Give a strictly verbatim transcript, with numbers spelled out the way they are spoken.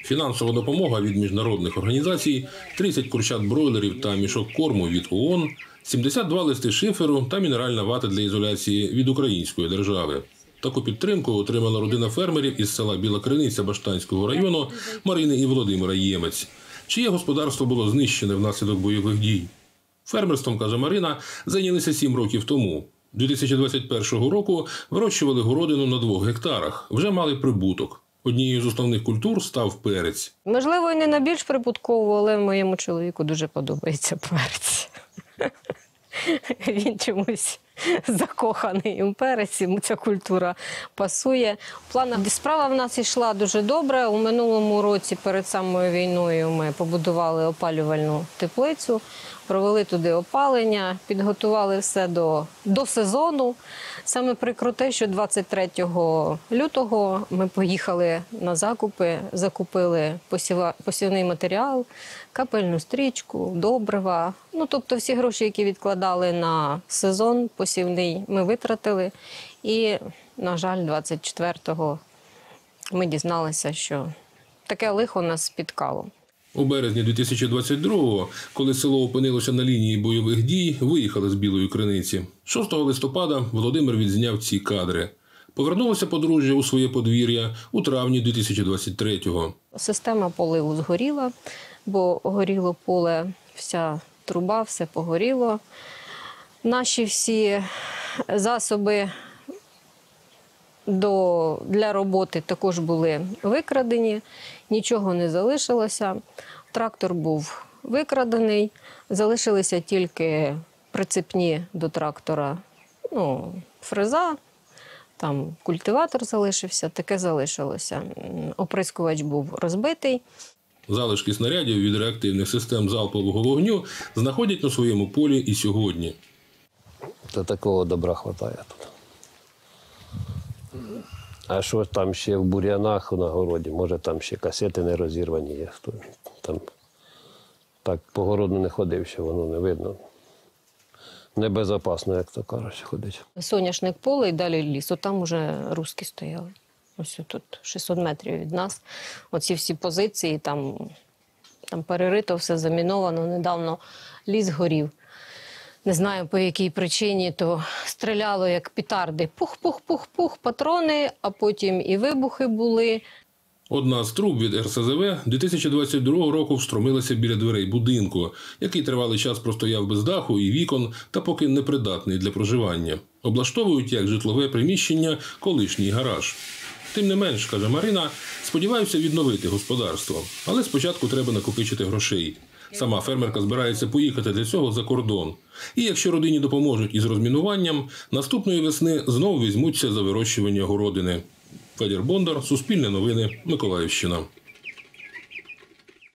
Фінансова допомога від міжнародних організацій, тридцять курчат-бройлерів та мішок корму від ООН, сімдесят два листи шиферу та мінеральна вата для ізоляції від української держави. Таку підтримку отримала родина фермерів із села Біла Криниця Баштанського району Марини і Володимира Ємець, чиє господарство було знищене внаслідок бойових дій. Фермерством, каже Марина, зайнялися сім років тому. дві тисячі двадцять першого року вирощували городину на двох гектарах, вже мали прибуток. Однією з основних культур став перець. Можливо, і не на більш прибуткову, але моєму чоловіку дуже подобається перець. Він чомусь закоханий у перець, йому ця культура пасує. В планах справа в нас йшла дуже добре. У минулому році перед самою війною ми побудували опалювальну теплицю, провели туди опалення, підготували все до, до сезону. Саме прикро те, що двадцять третього лютого ми поїхали на закупи, закупили посіва, посівний матеріал, капельну стрічку, добрива. Ну, тобто всі гроші, які відкладали на сезон посівний, ми витратили. І, на жаль, двадцять четвертого ми дізналися, що таке лихо нас спіткало. У березні дві тисячі двадцять другого, коли село опинилося на лінії бойових дій, виїхали з Білої Криниці. шостого листопада Володимир відзняв ці кадри. Повернулося подружжя у своє подвір'я у травні дві тисячі двадцять третього. Система поливу згоріла, бо горіло поле, вся труба, все погоріло. Наші всі засоби до, для роботи також були викрадені, нічого не залишилося. Трактор був викрадений, залишилися тільки прицепні до трактора, ну, фреза, там культиватор залишився, таке залишилося. Оприскувач був розбитий. Залишки снарядів від реактивних систем залпового вогню знаходять на своєму полі і сьогодні. Та такого добра вистачає тут. А що там ще в бур'янах на городі? Може, там ще касети не розірвані є. Там так по городу не ходив, що воно не видно. Небезпечно, як то кажуть, ходить. Соняшник поле і далі ліс. От там уже русські стояли. Ось тут шістсот метрів від нас. Оці всі позиції, там, там перерито, все заміновано. Недавно ліс горів. Не знаю, по якій причині, то стріляло як петарди. Пух-пух-пух-пух, патрони, а потім і вибухи були. Одна з труб від ер ес зет ве дві тисячі двадцять другого року встромилася біля дверей будинку, який тривалий час простояв без даху і вікон та поки непридатний для проживання. Облаштовують як житлове приміщення колишній гараж. Тим не менш, каже Марина, сподіваюся відновити господарство. Але спочатку треба накопичити грошей. Сама фермерка збирається поїхати для цього за кордон. І якщо родині допоможуть із розмінуванням, наступної весни знову візьмуться за вирощування городини. Федір Бондар, Суспільне новини, Миколаївщина.